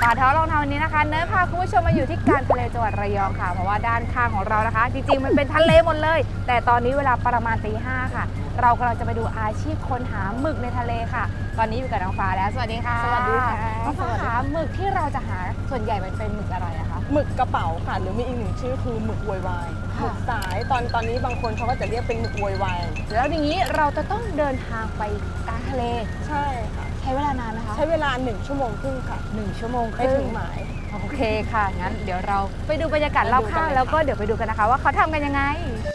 ป่าท้อลองทำวันนี้นะคะเนิร์ดพาคุณผู้ชมมาอยู่ที่การทะเลจังหวัดระยองค่ะเพราะว่าด้านข้างของเรานะคะจริงๆมันเป็นทะเลหมดเลยแต่ตอนนี้เวลาประมาณตีห้าค่ะเรากำลังจะไปดูอาชีพคนหาหมึกในทะเลค่ะตอนนี้อยู่กับน้องฟ้าแล้วสวัสดีค่ะสวัสดีค่ะน้องฟ้าคะหมึกที่เราจะหาส่วนใหญ่มันเป็นหมึกอะไรอะคะหมึกกระเป๋าค่ะหรือมีอีกหนึ่งชื่อคือหมึกโวยวายหมึกสายตอนนี้บางคนเขาก็จะเรียกเป็นหมึกโวยวายแล้วอย่างนี้เราจะต้องเดินทางไปกลางทะเลใช่ค่ะใช้เวลานานไหมคะใช้เวลา1 ชั่วโมงครึ่งค่ะ 1 ชั่วโมงไปถึงหมายโอเคค่ะงั้นเดี๋ยวเราไปดูบรรยากาศรอบข้างแล้วก็เดี๋ยวไปดูกันนะคะว่าเขาทำกันยังไง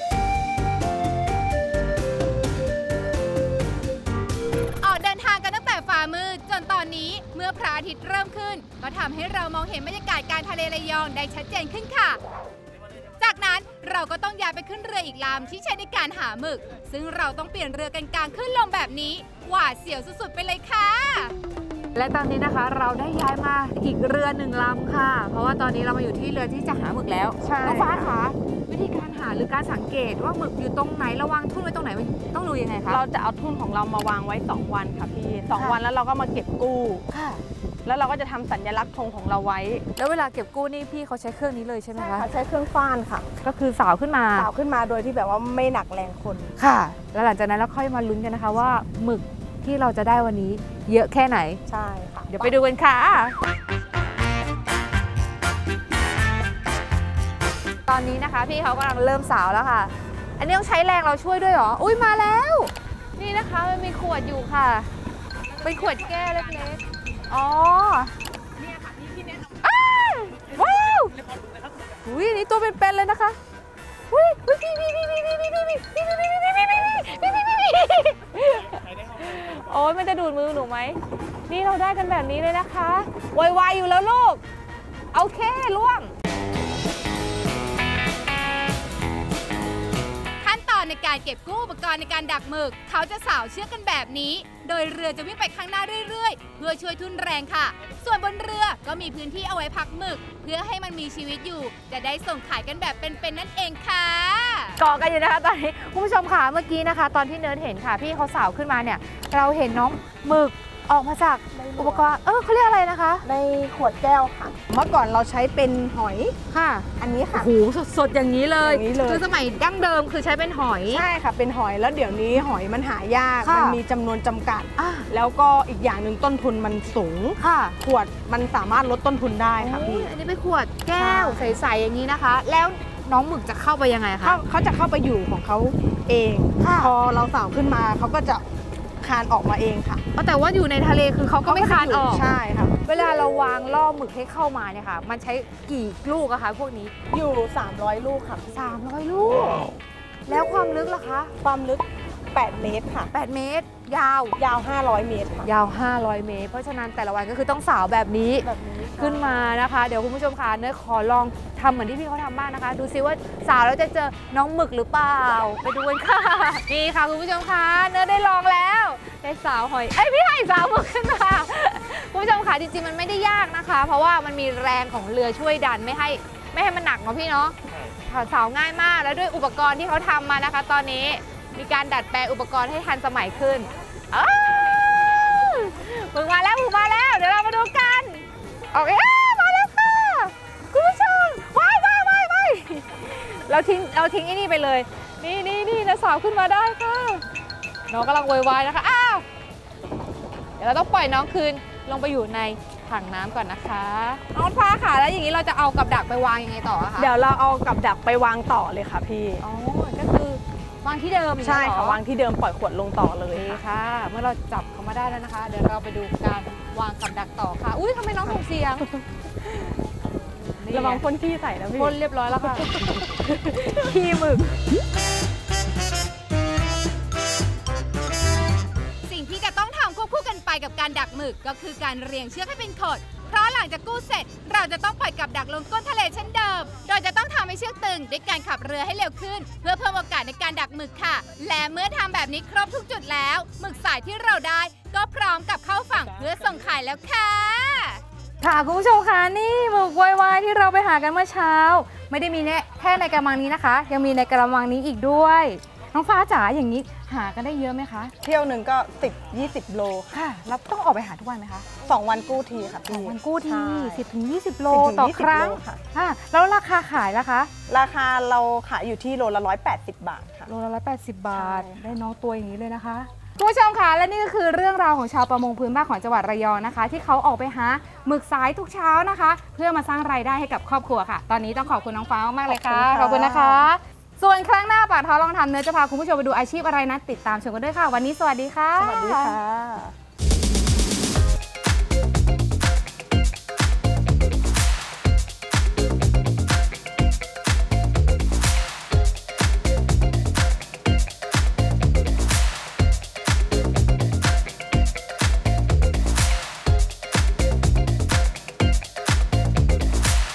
ออกเดินทางกันตั้งแต่ฝ่ามืดจนตอนนี้เมื่อพระอาทิตย์เริ่มขึ้นก็ทำให้เรามองเห็นบรรยากาศการทะเลระยองได้ชัดเจนขึ้นค่ะจากนั้นเราก็ต้องย้ายไปขึ้นเรืออีกลำที่ใช้ในการหาหมึกซึ่งเราต้องเปลี่ยนเรือกันกลางขึ้นลงแบบนี้หวาดเสียวสุดๆไปเลยค่ะและตอนนี้นะคะเราได้ย้ายมาอีกเรือ1 ลำค่ะเพราะว่าตอนนี้เรามาอยู่ที่เรือที่จะหาหมึกแล้วน้องฟ้าคะวิธีการหาหรือการสังเกตว่าหมึกอยู่ตรงไหนระวังทุ่นไว้ตรงไหนต้องดูยังไงคะเราจะเอาทุ่นของเรามาวางไว้2 วันค่ะพี่2 วันแล้วเราก็มาเก็บกู้ค่ะแล้วเราก็จะทำสัญลักษณ์ธงของเราไว้แล้วเวลาเก็บกู้นี่พี่เขาใช้เครื่องนี้เลยใช่ไหมคะใช้เครื่องฟ้านค่ะก็คือสาวขึ้นมาโดยที่แบบว่าไม่หนักแรงคนค่ะแล้วหลังจากนั้นเราค่อยมาลุ้นกันนะคะว่าหมึกที่เราจะได้วันนี้เยอะแค่ไหนใช่ค่ะเดี๋ยวไปดูกันค่ะตอนนี้นะคะพี่เขากำลังเริ่มสาวแล้วค่ะอันนี้ต้องใช้แรงเราช่วยด้วยเหรออุ้ยมาแล้วนี่นะคะมันมีขวดอยู่ค่ะเป็นขวดแก้วเล็กๆอ๋อเนี่ยค่ะที่แนะนำว้าวอุ้ยนี่ตัวเป็นๆเลยนะคะอุ้ยพี่โอ้ยมันจะดูดมือหนูไหมนี่เราได้กันแบบนี้เลยนะคะไวๆอยู่แล้วลูกโอเคล่วงในการเก็บกู้อุปกรณ์ในการดักหมึกเขาจะสาวเชือกกันแบบนี้โดยเรือจะวิ่งไปข้างหน้าเรื่อยๆเพื่อช่วยทุ่นแรงค่ะส่วนบนเรือก็มีพื้นที่เอาไว้พักหมึกเพื่อให้มันมีชีวิตอยู่จะได้ส่งขายกันแบบเป็นๆนั่นเองค่ะเกาะกันอยู่นะคะตอนนี้คุณผู้ชมค่ะเมื่อกี้นะคะตอนที่เนิร์ดเห็นค่ะพี่เขาสาวขึ้นมาเนี่ยเราเห็นน้องหมึกออกมาจากอุปกรณ์เขาเรียกอะไรนะคะในขวดแก้วค่ะเมื่อก่อนเราใช้เป็นหอยค่ะอันนี้ค่ะโอ้โหสดๆอย่างนี้เลยคือสมัยดั้งเดิมคือใช้เป็นหอยใช่ค่ะเป็นหอยแล้วเดี๋ยวนี้หอยมันหายากมันมีจำนวนจำกัดแล้วก็อีกอย่างหนึ่งต้นทุนมันสูงค่ะขวดมันสามารถลดต้นทุนได้ค่ะพี่อันนี้เป็นขวดแก้วใสๆอย่างนี้นะคะแล้วน้องหมึกจะเข้าไปยังไงคะเขาจะเข้าไปอยู่ของเขาเองพอเราสาวขึ้นมาเขาก็จะคานออกมาเองค่ะแต่ว่าอยู่ในทะเลคือเขาก็ไม่คานออกใช่ค่ะเวลาเราวางล่อหมึกให้เข้ามาเนี่ยค่ะมันใช้กี่ลูกอะคะพวกนี้อยู่300 ลูกค่ะ 300 ลูกแล้วความลึกล่ะคะความลึก8 เมตรค่ะ 8 เมตรยาว 500 เมตรค่ะยาว500 เมตรเพราะฉะนั้นแต่ละวันก็คือต้องสาวแบบนี้ขึ้นมานะคะเดี๋ยวคุณผู้ชมค่ะเนื้อขอลองทำเหมือนที่พี่เขาทำบ้างนะคะดูซิว่าสาวแล้วจะเจอน้องหมึกหรือเปล่าไปดูกันค่ะนี่ค่ะคุณผู้ชมค่ะเนื้อได้ลองแล้วได้สาวหอยพี่ให้สาวหมึกขึ้นมาคุณผู้ชมค่ะจริงๆมันไม่ได้ยากนะคะเพราะว่ามันมีแรงของเรือช่วยดันไม่ให้มันหนักเนาะพี่เนาะสาวง่ายมากแล้วด้วยอุปกรณ์ที่เขาทำมานะคะตอนนี้มีการดัดแปลงอุปกรณ์ให้ทันสมัยขึ้นมึงมาแล้วเดี๋ยวเรามาดูกันโอเคมาแล้วค่ะคุณผู้ชมว้ายเราทิ้งไอ้นี่ไปเลยนี่นะสาวขึ้นมาได้ค่ะน้องกำลังโวยวายนะคะเดี๋ยวเราต้องปล่อยน้องคืนลงไปอยู่ในถังน้ำก่อนนะคะน้องฟ้าค่ะแล้วอย่างนี้เราจะเอากับดักไปวางยังไงต่อคะเดี๋ยวเราเอากับดักไปวางต่อเลยค่ะพี่ก็คือวางที่เดิมใช่ค่ะวางที่เดิมปล่อยขวดลงต่อเลยค่ะเมื่อเราจับเขามาได้แล้วนะคะเดี๋ยวเราไปดูการวางกับดักต่อค่ะอุ้ยทำไมน้องส่งเสียงระวังพ่นขี้ใส่นะพี่พ่นเรียบร้อยแล้วค่ะขี้หมึกสิ่งที่จะต้องทำควบคู่กันไปกับการดักหมึกก็คือการเรียงเชือกให้เป็นขดเพราะหลังจากกู้เสร็จเราจะต้องปล่อยกับดักลงก้นทะเลเช่นเดิมโดยจะต้องทำให้เชือกตึงด้วยการขับเรือให้เร็วขึ้นเพื่อเพิ่มโอกาสในการดักหมึกค่ะและเมื่อทำแบบนี้ครบทุกจุดแล้วหมึกสายที่เราได้ก็พร้อมกับเข้าฝั่งเพื่อส่งขายแล้วค่ะคุณผู้ชมค่ะนี่หมึกวายที่เราไปหากันเมื่อเช้าไม่ได้มีแค่ในกระมังนี้นะคะยังมีในกระมังนี้อีกด้วยน้องฟ้าจ๋าอย่างนี้หากันได้เยอะไหมคะเที่ยวหนึ่งก็10-20 โลค่ะค่ะแล้วต้องออกไปหาทุกวันไหมคะ 2 วันกู้ทีค่ะพี่วันกู้ทีใช่ 10-20 โล 10-20 ต่อครั้งโลค่ะค่ะแล้วราคาขายล่ะคะราคาเราขายอยู่ที่โลละ180 บาทค่ะโลละ180 บาทใช่ค่ะได้น้องตัวอย่างนี้เลยนะคะคุณผู้ชมคะและนี่ก็คือเรื่องราวของชาวประมงพื้นบ้านของจังหวัดระยองนะคะ ที่เขาออกไปหาหมึกสายทุกเช้านะคะ เพื่อมาสร้างรายได้ให้กับครอบครัวค่ะ ตอนนี้ต้องขอบคุณน้องฟ้ามากๆเลยค่ะขอบคุณนะคะ ส่วนครั้งหน้าปากท้องลองทำเนื้อจะพาคุณผู้ชมไปดูอาชีพอะไรนั้นติดตามชมกันด้วยค่ะ วันนี้สวัสดีค่ะสวัสดีค่ะ